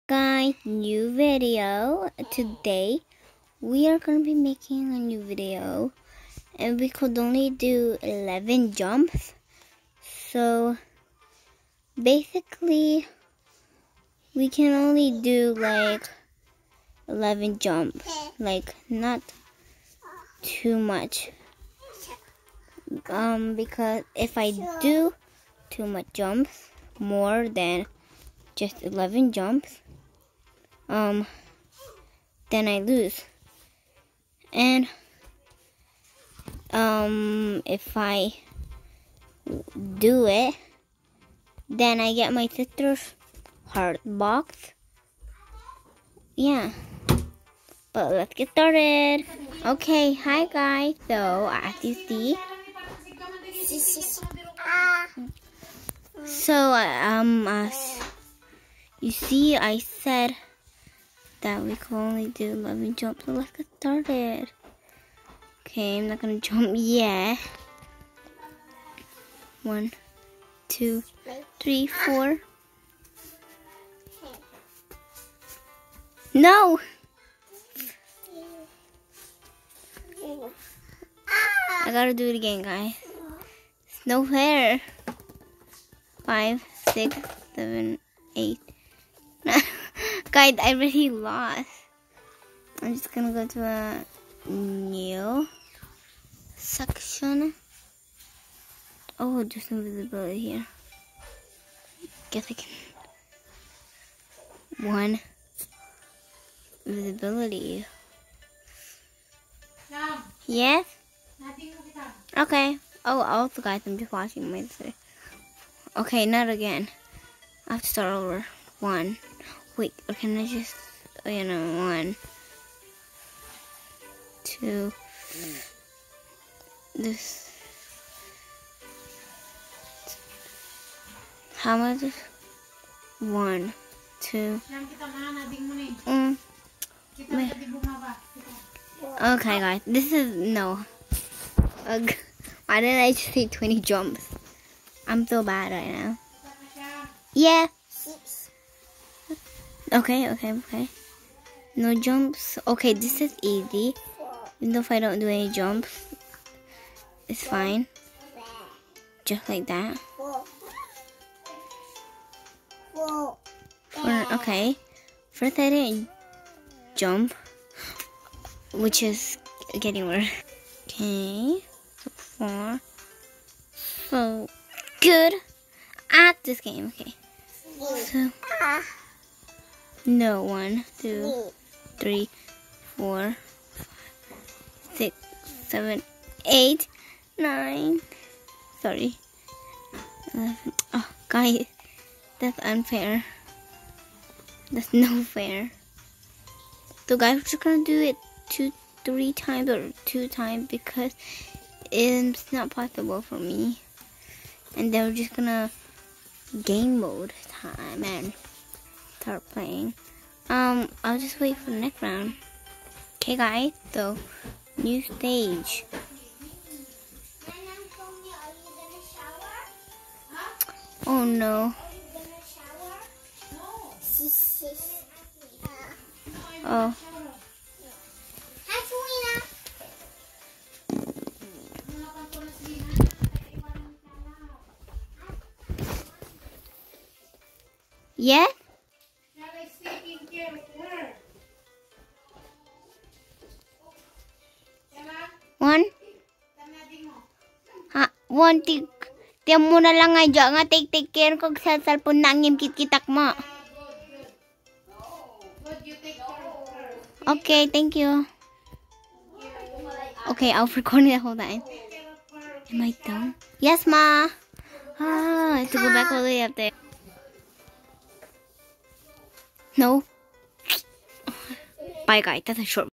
Guys, new video. Today we are gonna be making a new video, and we could only do 11 jumps. So basically we can only do like 11 jumps, like not too much, because if I do too much jumps, more than just 11 jumps, then I lose. And if I do it, then I get my sister's heart box. Yeah, but let's get started. Okay, hi guys. So as you see, as you see, I said that we could only do 11 jumps, so let's get started. Okay, I'm not gonna jump yet. 1, 2, 3, 4. No! I gotta do it again, guys. It's no fair. 5, 6, 7, 8. Guys, I already lost. I'm just gonna go to a new section. Oh, there's some visibility here. Guess I can. 1 visibility. Yes? Okay. Oh, also guys, I'm just watching my sister. Okay, not again. I have to start over. 1. Wait, or can I just, 1, 2, this, how much is 1, 2, okay guys, this is, no, why did I just say 20 jumps? I'm so bad right now. Yeah. Okay. No jumps. Okay, this is easy. Even though if I don't do any jumps, it's fine. Just like that. Okay. First I didn't jump, which is getting worse. Okay. So 4. So good at this game. Okay. So. No, 1, 2, 3, 4, 5, 6, 7, 8, 9. Sorry. 11. Oh, guys, that's unfair. That's no fair. So, guys, we're just gonna do it 3 times or 2 times because it's not possible for me. And then we're just gonna game mode time and start playing. I'll just wait for the next round. Okay guys, so new stage. Oh no. Oh. Yeah? 1. Ha, 1 tiyan mo na lang nga dyan nga take care kog sa cellphone na ngim kitak mo. Okay, thank you. Okay, I'll record the whole time. Am I done? Yes, ma. I have to go back all the way up there. No. Bye, guys. That's a short.